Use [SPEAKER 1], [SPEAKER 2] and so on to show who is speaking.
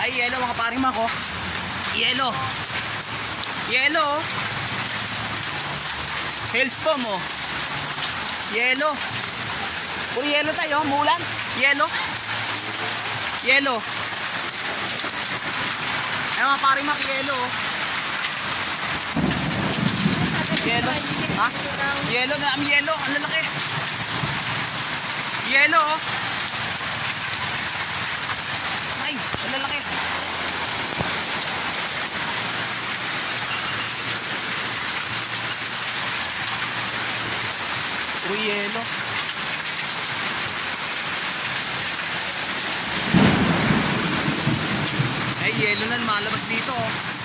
[SPEAKER 1] Ay, yelo mga paring mako. Yelo. Yelo. Hailstorm oh. Yelo. Puro yelo tayo, mulan. Yelo. Yelo. Ay mga paring mako, yelo oh. Yelo. Ha? Yelo, dami yelo. Ang lalaki. Yelo oh. Ay, ang lalaki. Uy, yelo. Ay, yelo na lumalabas dito oh.